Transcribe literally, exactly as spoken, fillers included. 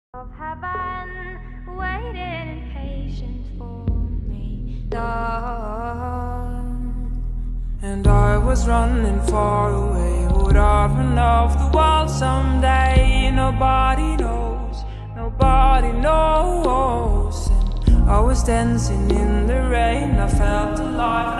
of heaven waiting impatient for me, dawn. And I was running far away. Would I run off the world someday? Nobody knows, nobody knows. And I was dancing in the rain, I felt alive.